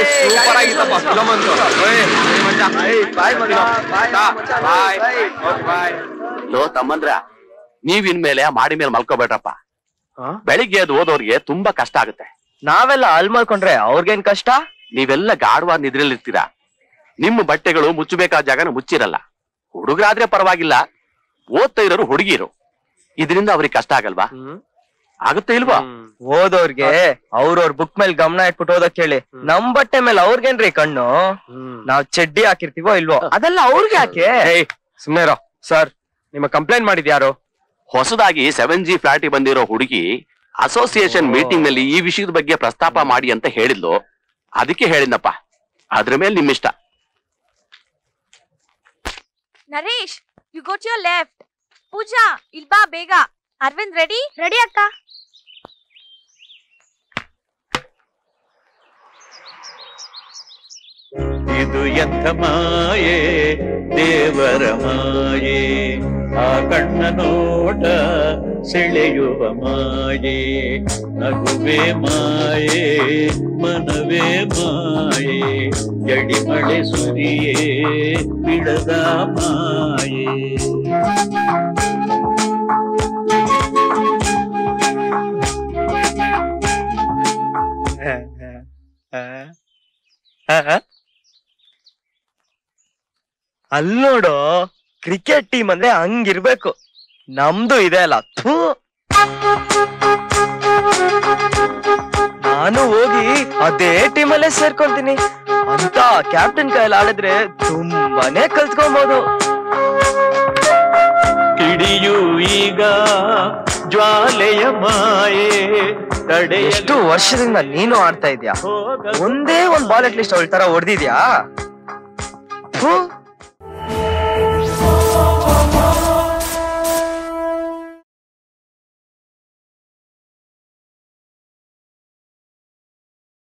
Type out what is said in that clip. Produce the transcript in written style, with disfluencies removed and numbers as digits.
Super ಆಗಿತ್ತಪ್ಪ film ಅಂತೂ. ಲೋ ತಮ್ಮಂದ್ರ, ನೀವ್ ಇನ್ಮೇಲೆ ಮಾಡಿ ಮೇಲೆ ಮಲ್ಕೋಬೇಡ್ರಪ್ಪ. ಬೆಳಿಗ್ಗೆ ಅದು ಓದೋರ್ಗೆ ತುಂಬಾ ಕಷ್ಟ ಆಗುತ್ತೆ. ನಾವೆಲ್ಲ ಅಲ್ಲಿ ಮಲ್ಕೊಂಡ್ರೆ ಅವ್ರಿಗೇನ್ ಕಷ್ಟ? ನೀವೆಲ್ಲ ಗಾಢವಾದ ನಿದ್ರೆಯಲ್ಲಿ ಇರ್ತೀರಾ. ನಿಮ್ಮ ಬಟ್ಟೆಗಳು ಮುಚ್ಚಬೇಕಾದ ಜಾಗನ ಮುಚ್ಚಿರಲ್ಲ. ಹುಡುಗರಾದ್ರೆ ಪರವಾಗಿಲ್ಲ, ಓದ್ತಾ ಇರೋರು ಹುಡುಗಿರು, ಇದರಿಂದ ಅವ್ರಿಗೆ ಕಷ್ಟ ಆಗಲ್ವಾ? ಆಗುತ್ತೆ ಇಲ್ವಾ? ಓದೋರ್ಗೆ ಅವ್ರವ್ರ ಬುಕ್ ಮೇಲೆ ಗಮನ ಇಟ್ಬಿಟ್ಟು ಓದಕ್ ಹೇಳಿ. ನಮ್ ಬಟ್ಟೆ ಮೇಲೆ ಅವ್ರಿಗೇನ್ರಿ ಕಣ್ಣು? ನಾವ್ ಚಡ್ಡಿ ಹಾಕಿರ್ತೀವೋ ಇಲ್ವೋ ಅದೆಲ್ಲ ಅವ್ರಿಗೆ ಯಾಕೆ? ಸುಮ್ನೆರೋ ಸರ್, ನಿಮ್ಮ ಕಂಪ್ಲೇಂಟ್ ಮಾಡಿದ್ಯಾರು? ಹೊಸದಾಗಿ 7G ಫ್ಲಾಟ್ ಬಂದಿರೋ ಹುಡುಗಿ ಅಸೋಸಿಯೇಷನ್ ಮೀಟಿಂಗ್ ನಲ್ಲಿ ಈ ವಿಷಯದ ಬಗ್ಗೆ ಪ್ರಸ್ತಾಪ ಮಾಡಿ ಅಂತ ಹೇಳಿದ್ಲು. ಅದಕ್ಕೆ ಹೇಳಿದ್ನಪ್ಪ. ಅದ್ರ ಮೇಲೆ ನಿಮ್ಮಿಷ್ಟ. Naresh, you go to your left. Pooja, ಇಲ್ ಬಾ ಬೇಗ. ಅರವಿಂದ್ ರೆಡಿ? ರೆಡಿ ಅಕ್ಕ. ಇದು ಎಂಥ ಮಾಯೆ, ದೇವರ ಮಾಯೆ, ಆ ಕಣ್ಣ ನೋಟ ಸೆಳೆಯುವ ಮಾಯೆ, ನಗುವೆ ಮಾಯೆ, ಮನವೇ ಮಾಯೆ, ಜಡಿ ಮಳೆ ಸುರಿಯೇ ಬಿಡದ ಮಾಯೆ. ಅಲ್ಲೋಡು, ಕ್ರಿಕೆಟ್ ಟೀಮ್ ಅಂದ್ರೆ ಹಂಗಿರ್ಬೇಕು. ನಮ್ದು ಇದೆ ಅಲ್ಲ. ನಾನು ಹೋಗಿ ಅದೇ ಟೀಮಲ್ಲೇ ಸೇರ್ಕೊಳ್ತೀನಿ ಅಂತ ಕ್ಯಾಪ್ಟನ್ ಕೈಯಲ್ಲಿ ಆಡಿದ್ರೆ ತುಂಬಾನೇ ಕಲ್ತ್ಕೊಬಹುದು. ಕಿಡಿಯು ಈಗ ಜ್ವಾಲೆಯ ಮಾಯೆ, ಎಷ್ಟು ವರ್ಷದಿಂದ ನೀನು ಆಡ್ತಾ ಇದ್ಯಾ? ಒಂದೇ ಒಂದ್ ಬಾಲ್ ಅಟ್ ಲೀಸ್ಟ್ ಅವಳ ತರ ಹೊಡೆದಿದ್ಯಾ?